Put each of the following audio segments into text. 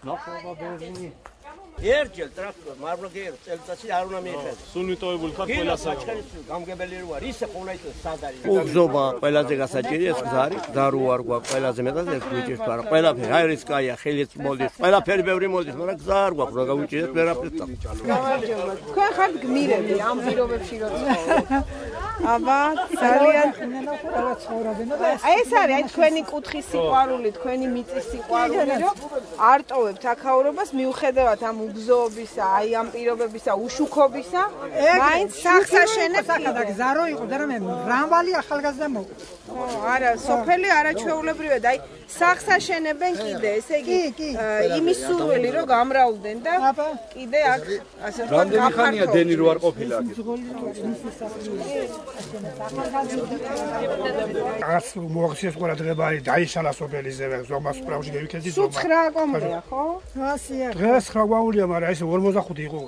ერჯელ ტრაქტორ მარბლოგერ წელიწადში არ უნდა მიეხედო. სულ მიტოვებული ხარ ყველასა. გამგებელი რო არის, ისე ყოლა ის სად არის. უგზობა ყველაზე გასაჭირია ეს გზარი, გზა რო არ გვაქვს ყველაზე მეტად ეს გვიჭირს, მაგრამ ყველაფერი აი ეს კაია, ხელიც მოდის, ყველაფერი ბევრი მოდის, მაგრამ გზა არ გვაქვს, რა გავიჭირეთ ვერაფერს. გამარჯობა. თქვენ ხართ გმირები ამ პირობებში რო ცხოვრობთ. აბა, ძალიან აი ეს არის აი თქვენი კუთხის სიყვარული, თქვენი მიწის სიყვარული, რომ არ ტოვებთ აქაურობას მიუხედავად ამ უგზოობისა, აი ამ პირობებისა, უშუქობისა, მაინც სახს აშენებთ. და გზა რო იყო და მე მრავალი ახალგაზრდა მოყვა. არა, სოფელი არაჩვეულებრივია და აი სახს აშენებენ კიდე, ესე იგი იმის სურვილი რომ გამრავლდნენ და კიდე აქ ასე ვთქვათ რამდენი ხანია დენი რო არ ყოფილა აქ? ას მოახსენეს ყველა დღება არის დაიშალა სოფელიზე ზომას პრაუში გევიქეცი ზომა. 9 კომბია, ხო? 800-ია. დღეს 9 გვაულია, მაგრამ ესე 45 იყო.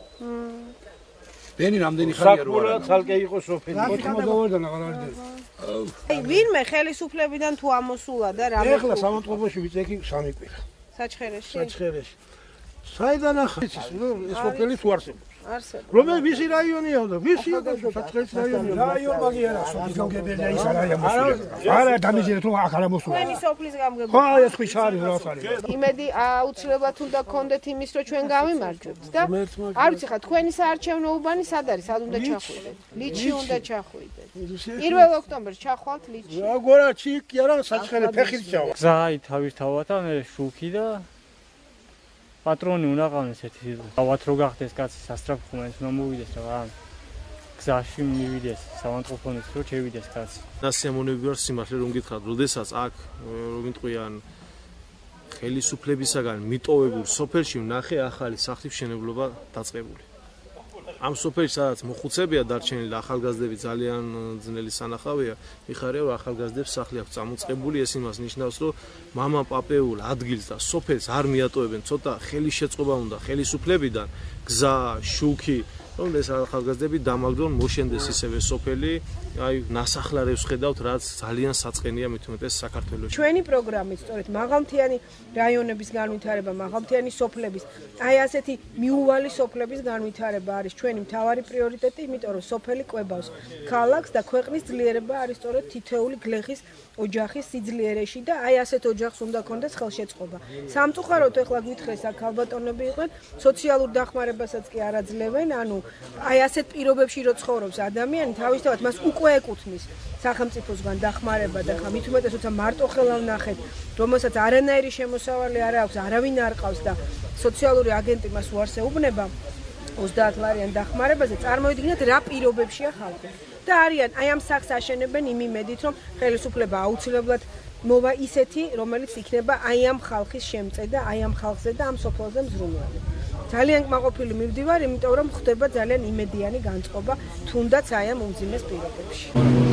დენი რამდენი ხანია რო არა? ცალკე იყო სოფელი. 92-დან აღარ არის დენი. აი ვინმე ხელისუფლებიდან თუ ამოსულა და რამე ეხლა სამონტყოფოში ვიცექი 3 კვირა. საჩხერეში? საჩხერეში. საიდან ახლა ეს სოფელი თუ არსებობს? არსებობს. რომელი მისი რაიონია და ვისია და საჩხერის რაიონია. რაიონ მაგი არა, სოფლის გამგებელია ის არა მოსული. არა დამიჯერეთ რომ აქ არა მოსულა. თქვენი სოფლის გამგებელი. ხო, ეს ხი შარი რა არის. იმედი აუცილებლად უნდა გქონდეთ იმის რომ ჩვენ გავიმარჯვებთ და არ ვიცი ხა თქვენი საარჩევნო უბანი სად არის? სად უნდა ჩახვიდეთ? ლიჩი უნდა ჩახვიდეთ. 1 ოქტომბერს ჩახვალთ ლიჩი. აგორა ჩიკი არა საჩხერე ფეხით ჩავა. გზა თავისთავად მე შუქი და პატრონი უნდა ყავდეს ერთი დავათ რო გახდეს კაცი სასტრაფხუმენს უნდა მოვიდეს რა გზაში მივიდეს სამონტყოფონის რო შევიდეს კაცი და სიამოვნები ვარ სიმართლე რომ გითხრათ როდესაც აქ რომ იტყვიან ხელისუფლებისაგან მიტოვებულ სოფელში ვნახე ახალი სახლის მშენებლობა დაწყებული ამ სოფელში სადაც მოხუცებია დარჩენილი და ახალგაზრდები ძალიან ძნელი სანახავია მიხარია რომ ახალგაზრდებს სახლი აქვს წამოწყებული ეს იმას ნიშნავს რომ მამაპაპეულ ადგილს და სოფელს არ მიატოვებენ ცოტა ხელის შეწყობა უნდა ხელისუფლებიდან გზა შუქი რომ ეს ახალგაზრდები დამაგრონ მოშენდეს ისევე სოფელი აი ნასახლარებს ხედავთ რაც ძალიან საწყენია მით უმეტეს საქართველოში ჩვენი პროგრამით სწორედ მაღალმთიანი რაიონების განვითარება მაღალმთიანი სოფლების აი ასეთი მიუვალი სოფლების განვითარება არის ჩვენი მთავარი პრიორიტეტი იმიტომ რომ სოფელი კვებავს ქალაქს და ქვეყნის ძლიერება არის სწორედ თითოეული გლეხის ოჯახის სიძლიერეში და აი ასეთ ოჯახს უნდა ქონდეს ხელშეწყობა სამწუხაროდ ეხლა გითხრეს აქ ალბატონები იყვნენ სოციალურ დახმარებასაც კი არ აძლევენ ანუ აი ასეთ პირობებში რო ცხოვრობს ადამიანი თავისთავად მას უკვე ეკუთვნის სახელმწიფოსგან დახმარება და ხა მით უმეტეს როცა მარტოხელა ვნახეთ რომელსაც არანაირი შემოსავალი არ აქვს არავინ არ ყავს და სოციალური აგენტი მას უარს ეუბნება 30 ლარიან დახმარებაზე წარმოიდგინეთ რა პირობებშია ხალხი და არიან აი ამ სახს აშენებენ იმ იმედით რომ ხელისუფლება აუცილებლად მოვა ისეთი რომელიც იქნება აი ამ ხალხის შემწე და აი ამ ხალხზე და ამ სოფელზე მზრუნველი ძალიან კმაყოფილი მივდივარ იმიტომ რომ ხდება ძალიან იმედიანი განწყობა თუნდაც აი ამ უმძიმეს პირობებში